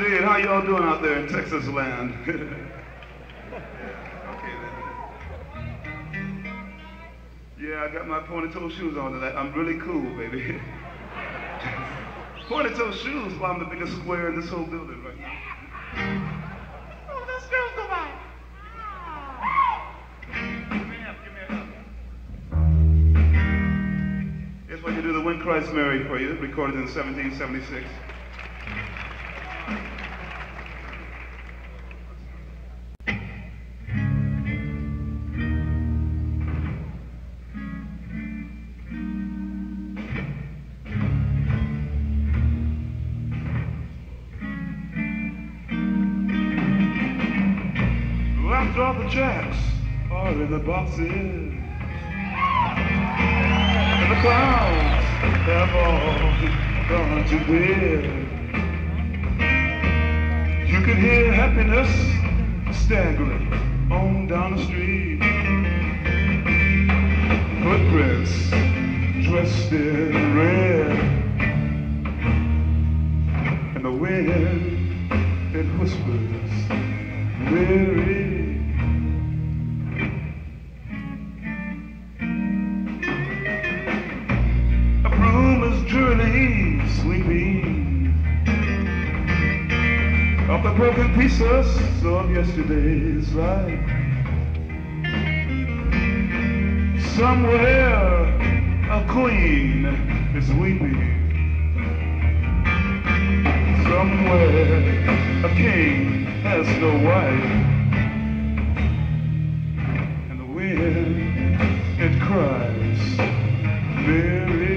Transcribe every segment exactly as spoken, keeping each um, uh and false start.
indeed. How y'all doing out there in Texas land? Okay, then. Yeah, I got my pointy-toe shoes on tonight. I'm really cool, baby. Pointy-toe shoes, while I'm the biggest square in this whole building right now. Oh, those girls go by. Give me a hand, give me a hand. Here's what you do the When Christ Married for you, recorded in seventeen seventy-six. All the tracks are in the boxes, and the clowns have all gone to bed. You can hear happiness staggering on down the street. Footprints dressed in red, and the wind, it whispers, Mary. Drearily sweeping up the broken pieces of yesterday's life. Somewhere a queen is weeping. Somewhere a king has no wife. And the wind, it cries, Mary.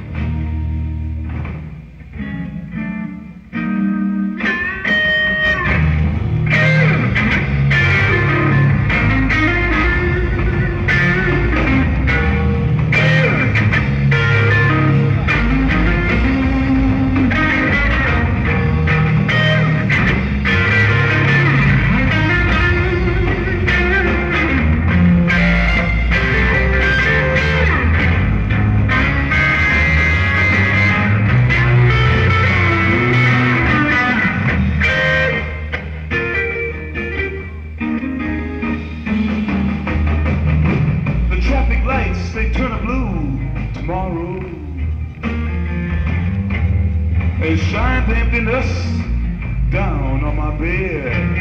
Down on my bed,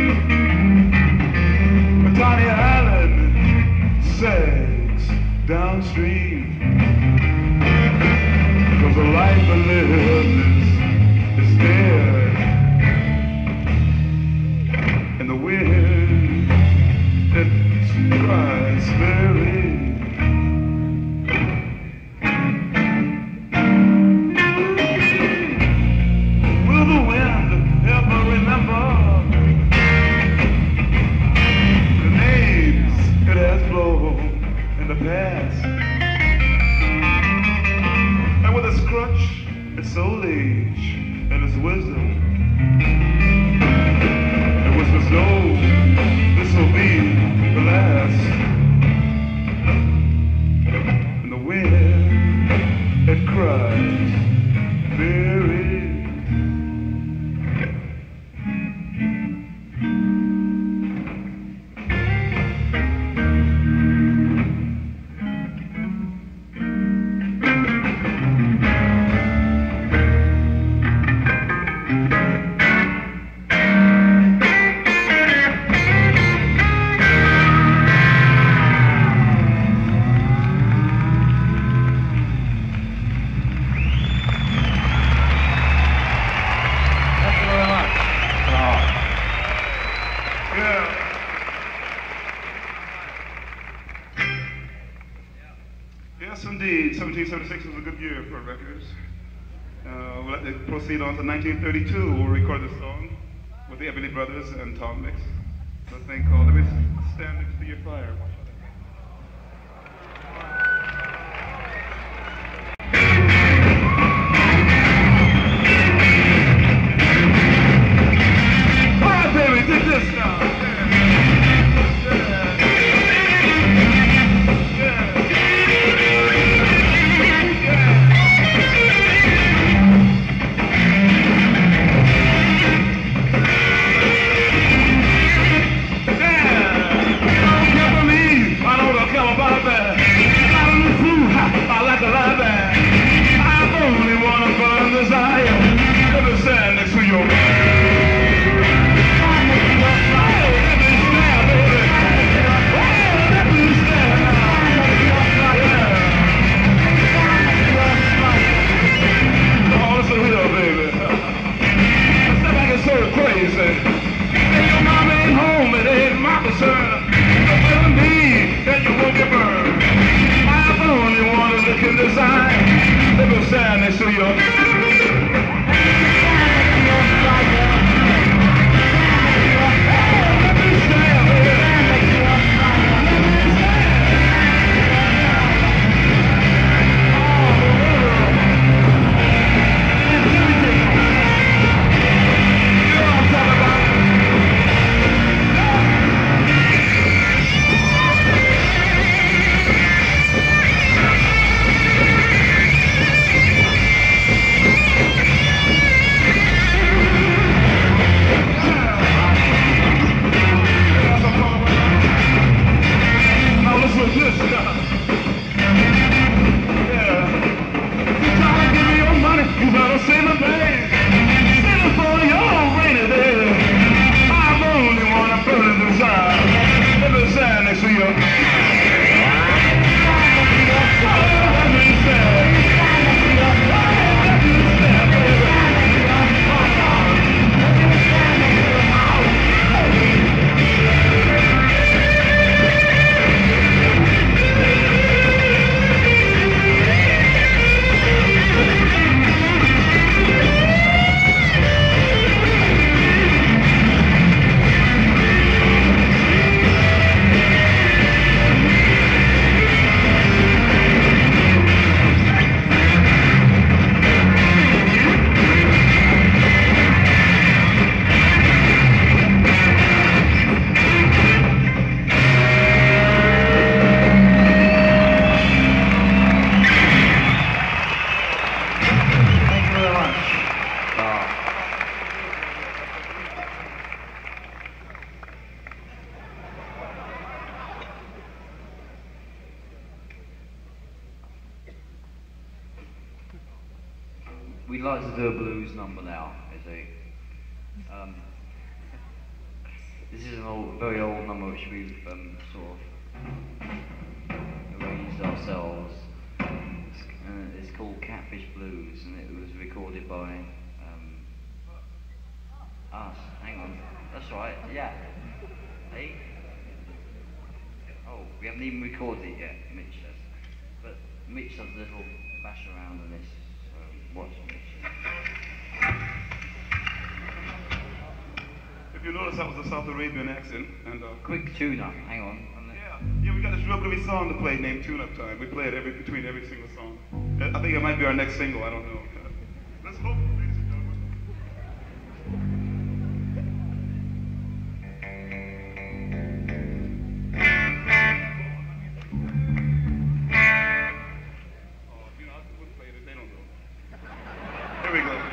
Johnny Allen sags downstream, because the life I live is, is dead, and the wind, it cries Mary. And with its crutch, its old age, and its wisdom, it whispers, no, this will be the last. And the wind, it cries, Mary. seventeen seventy-six was a good year for records. Uh, we'll let it proceed on to nineteen thirty-two. We'll record this song with the Everly Brothers and Tom Mix. A thing called Let Me Stand Next to Your Fire. All right, baby, dig this now. say, hey, your mama ain't home, it ain't my concern. But telling me that you won't get burned. I'm the only one that can design. Let me stand next to you. We'd like to do a blues number now, you see. Um, this is an old, very old number which we've um, sort of arranged ourselves. It's, uh, it's called Catfish Blues, and it was recorded by um, us. Hang on, that's right, yeah. Hey? Oh, we haven't even recorded it yet, Mitch has. But Mitch does a little bash around on this. Watch Mitch. If you notice, that was a South Arabian accent. And uh, quick tune-up. Hang on. Yeah, yeah, we got this real groovy song to play named Tune-Up Time. We play it every between every single song. I think it might be our next single. I don't know. Let's hope, ladies and gentlemen. Here we go.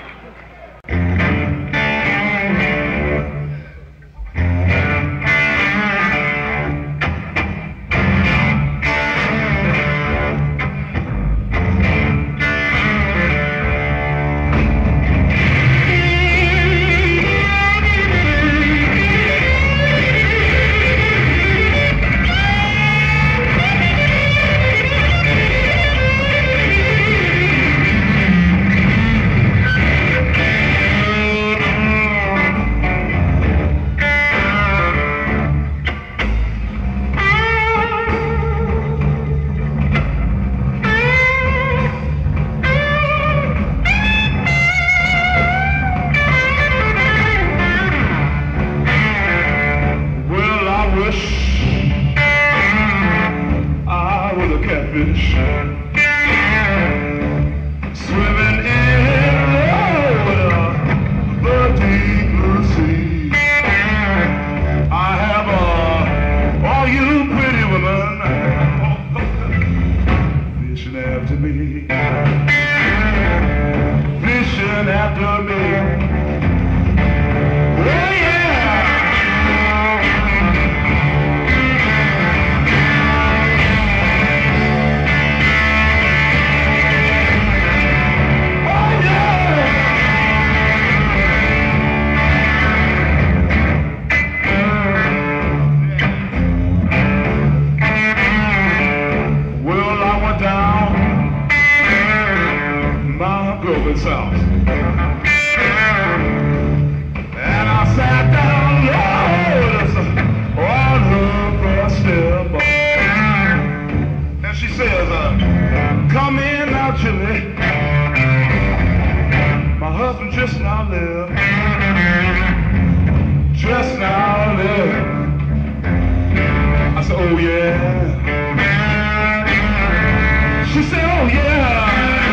now live. Just now live. I said, oh yeah. She said, oh yeah.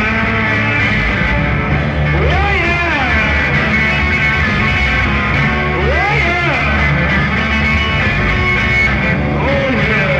Oh yeah. Oh yeah. Oh yeah.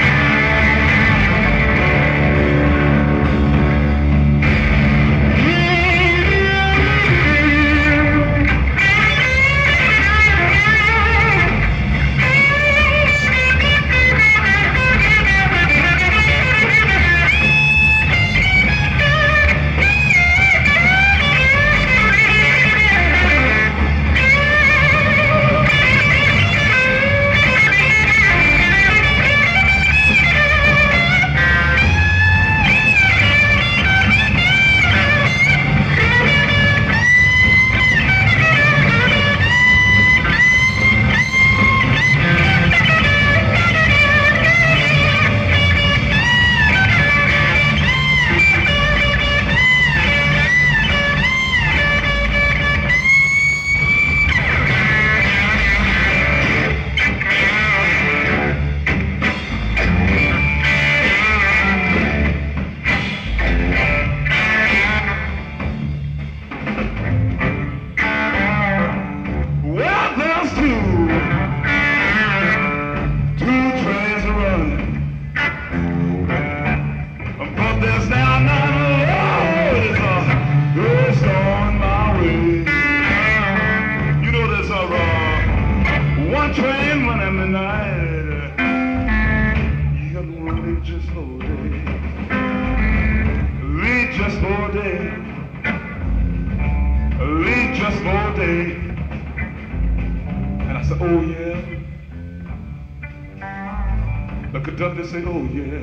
They say, oh yeah.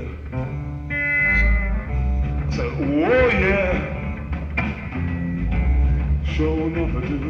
I said, oh yeah. Sure enough I do.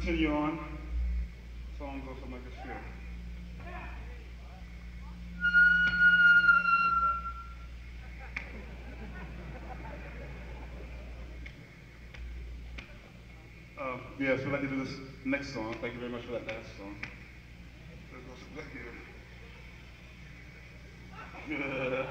continue on. Songs or something like this here. Uh, yes, we'd like to do this next song. Thank you very much for that last song. Let's go back here. Yeah.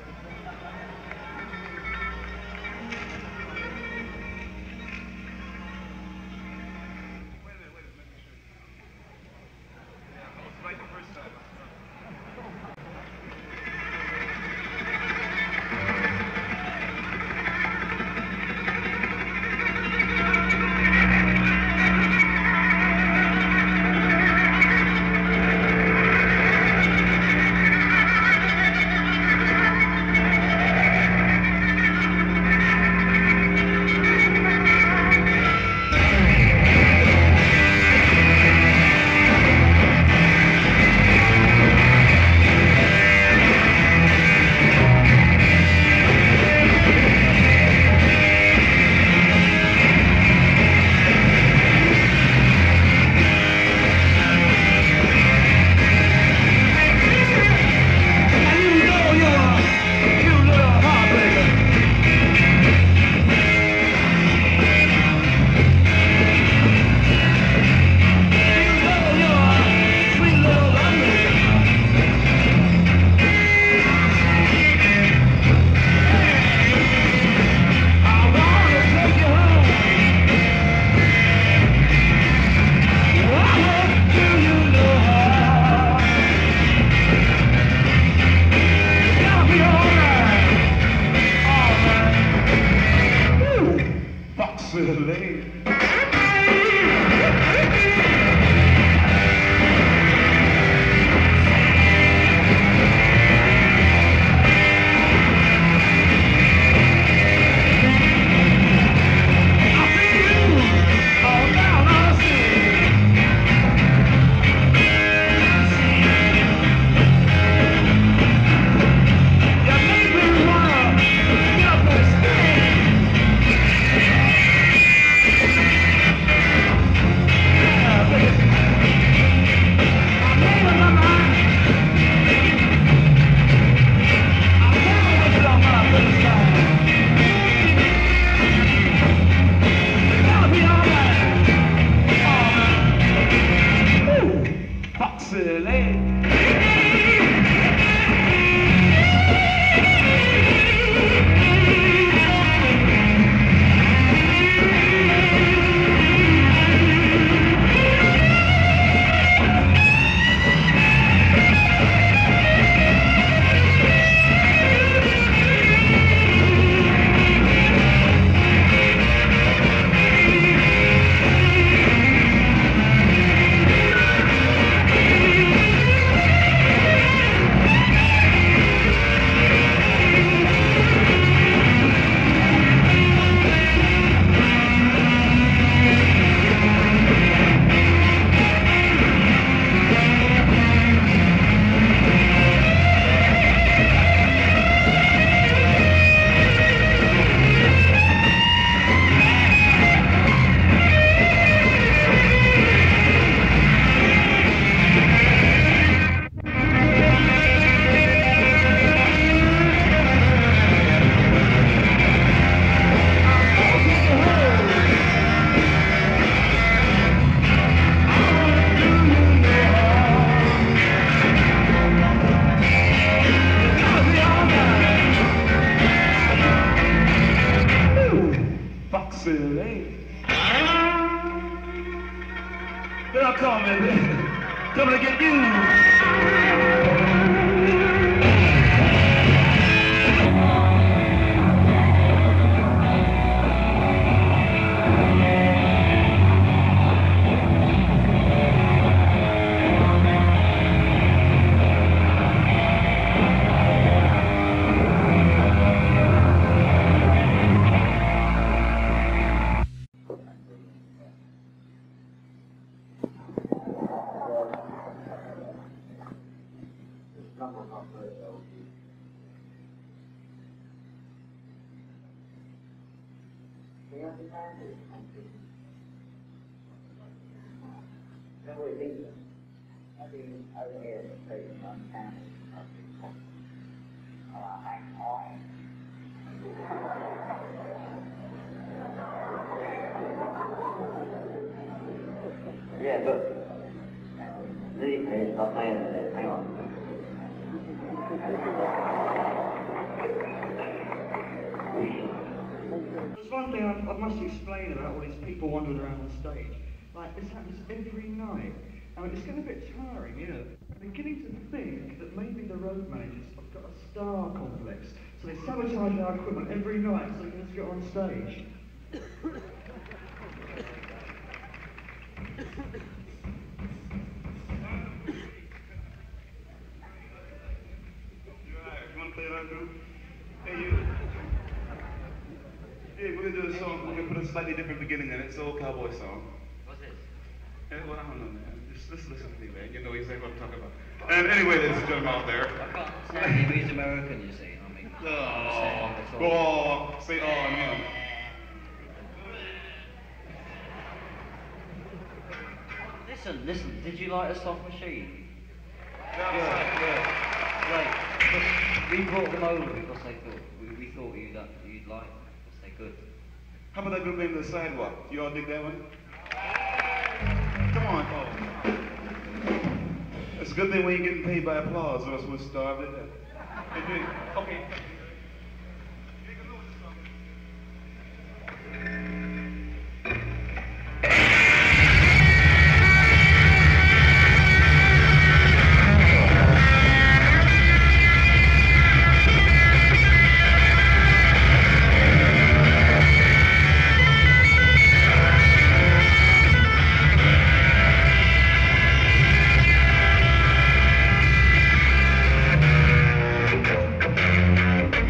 Coming to get you. Yeah, look. These days, stop playing it. Hang on. There's one thing I, I must explain about all these people wandering around on stage. Like, this happens every night. I mean, it's getting a bit tiring, you know. I'm beginning to think that maybe the road managers have got a star complex, so they sabotage our equipment every night so they can just get on stage. Hey, you. Hey, we're gonna do a song. We're gonna put a slightly different beginning in it. It's an old cowboy song. What's this? Hey, well, I don't know, man. Just, just listen to me, man. You know exactly what I'm talking about. And anyway, ladies and gentlemen out there. I can't stand him. He's American, you see. I mean, Oh, oh, go on. Say oh on him. Listen, listen. Did you like a soft machine? Yeah, Yeah, Right. We brought them over because they thought we, we thought you'd uh, you'd like them because they're good. How about that group named The Sidewalk? You all dig that one? Come on, oh. It's a good thing we ain't getting paid by applause, or else we'll starve to death. Hey, Jay, okay. Thank you.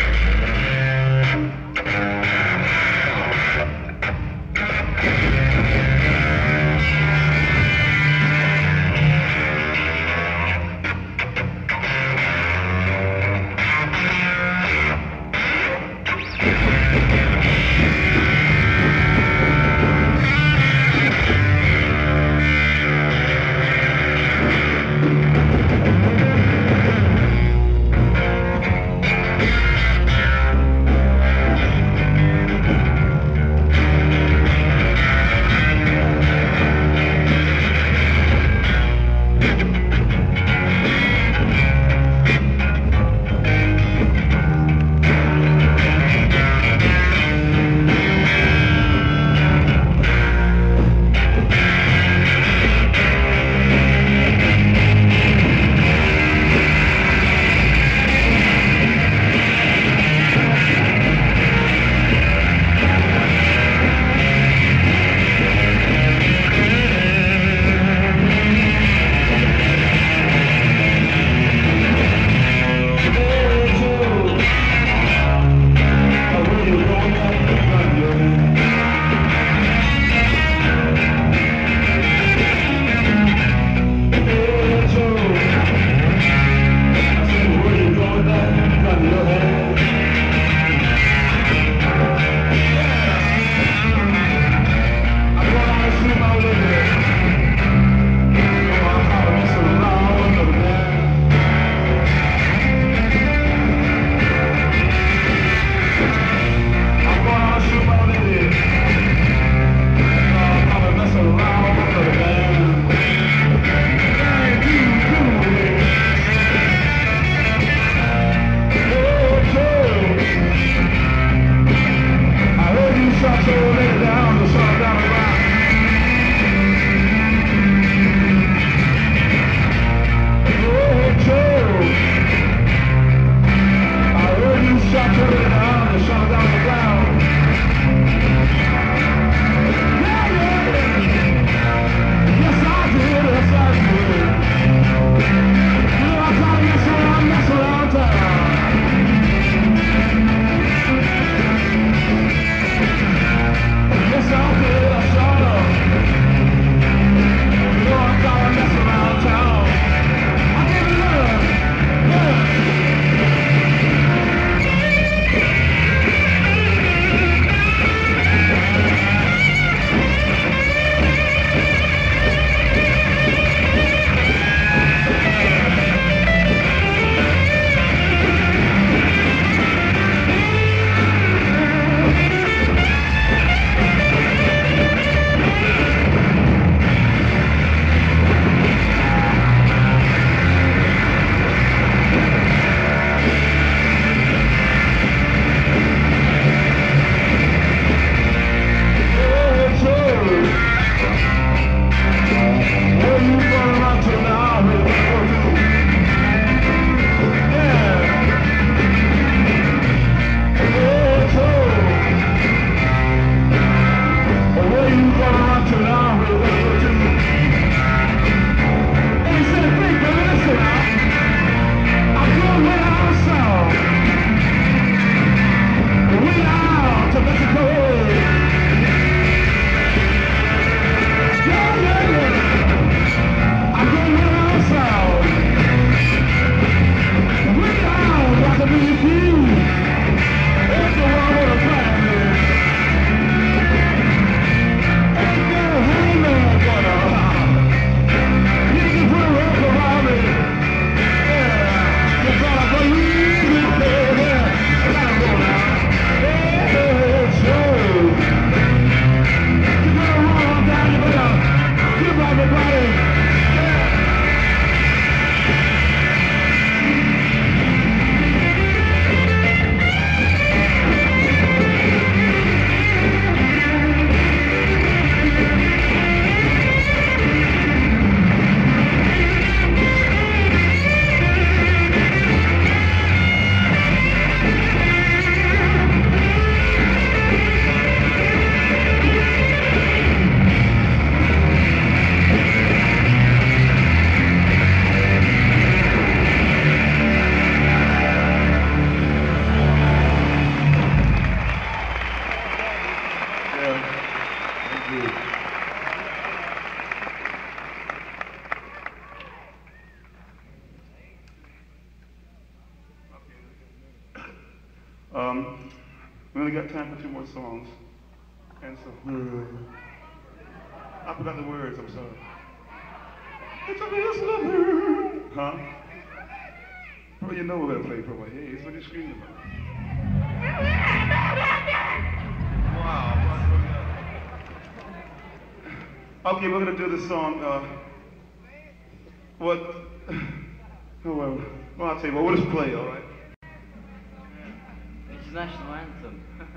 Um, we only got time for two more songs. And so, I forgot the words, I'm sorry. It's a listener. Huh? Well, you know we're going to play Purple Haze. What are you screaming about? Wow. Okay, we're going to do this song. Uh, what? Oh, well, well, I'll tell you what, we'll just play, all right? It's the national anthem.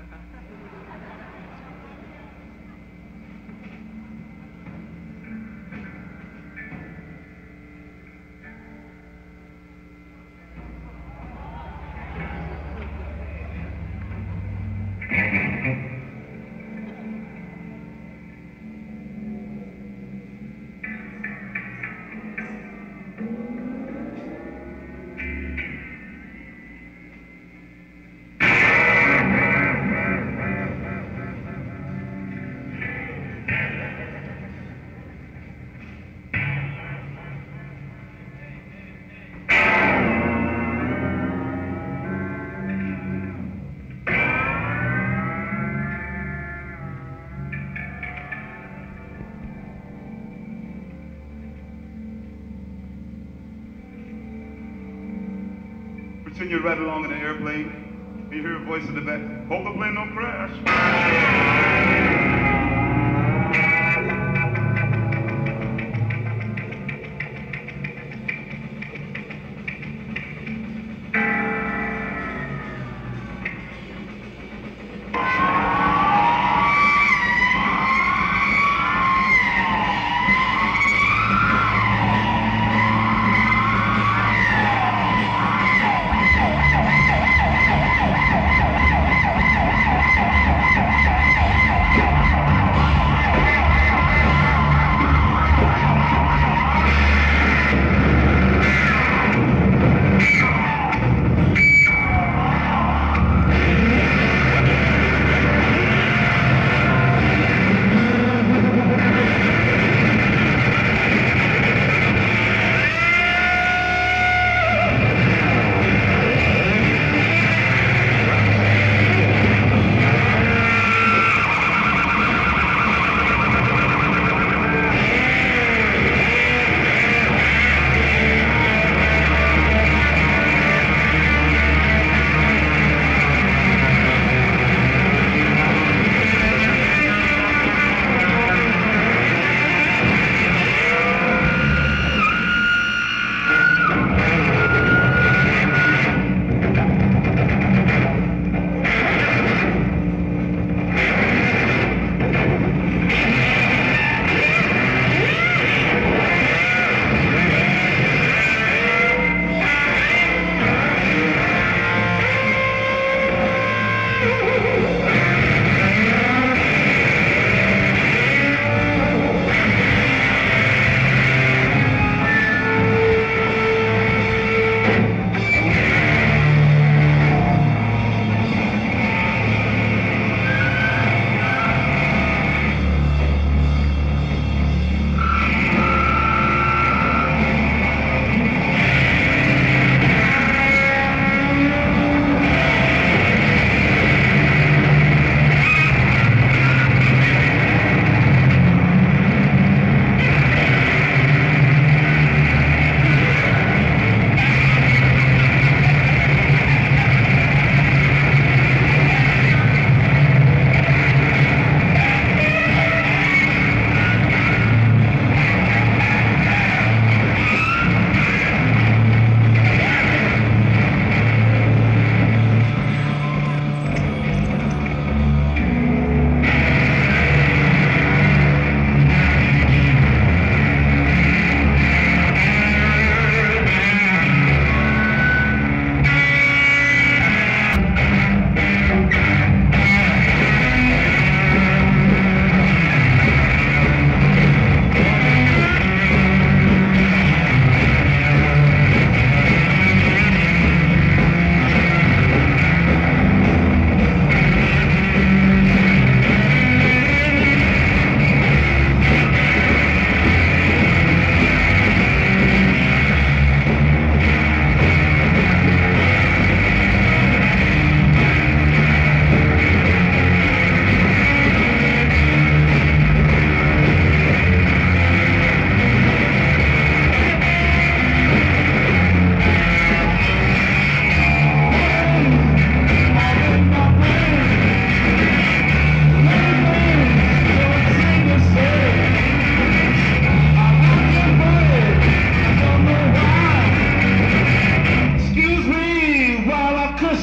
Pretend you're right along in an airplane, and you hear a voice in the back, hope the plane don't crash. Yeah.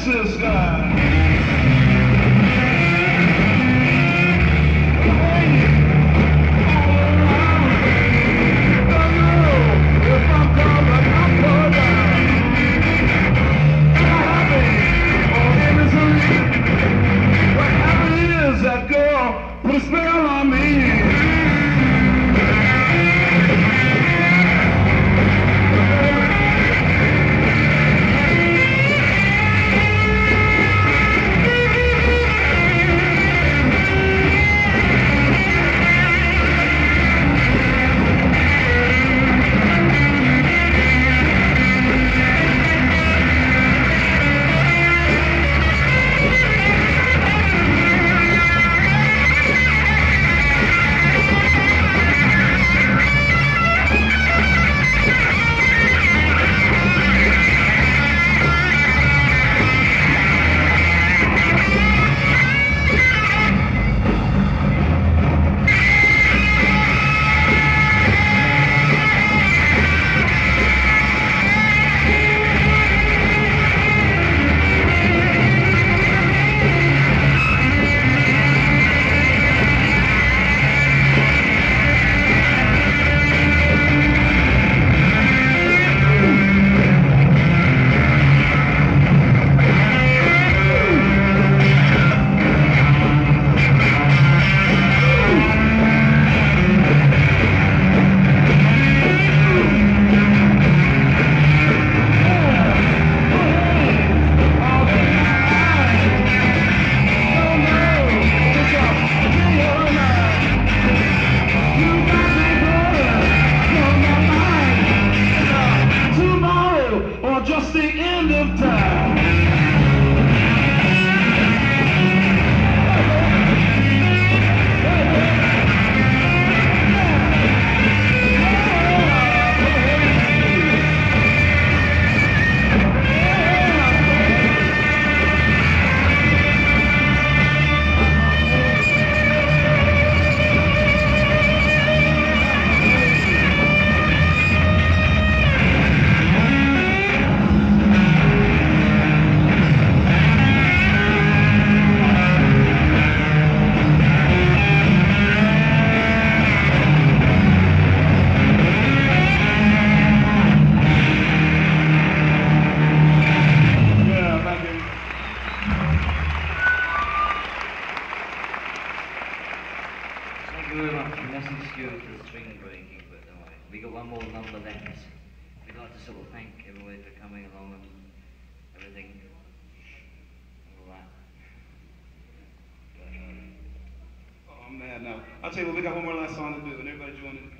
I'll tell you what, we got one more last song to do, and everybody join in.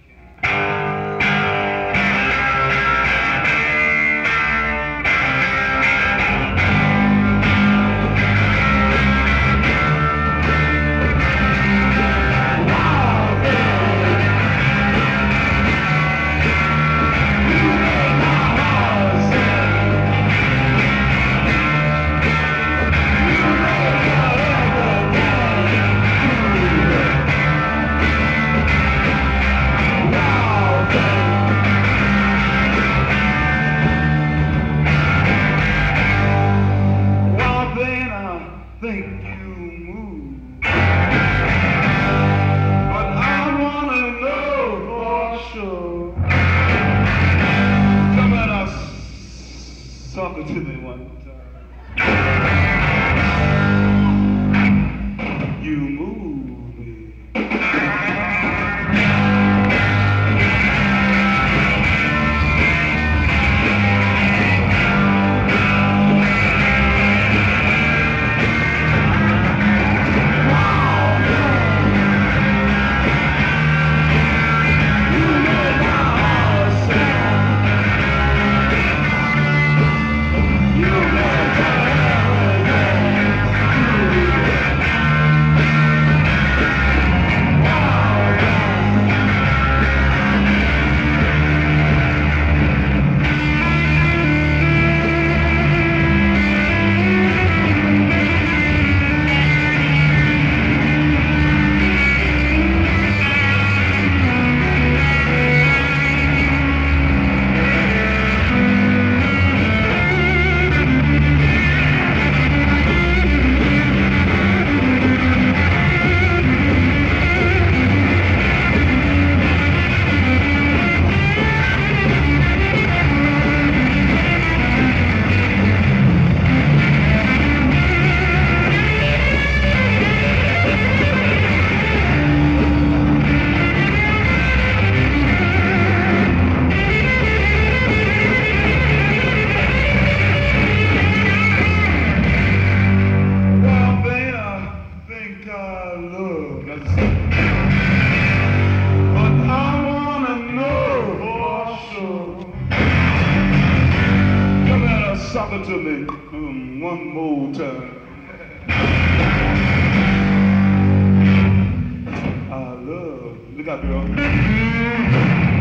one, one more time. I love, look out, girl.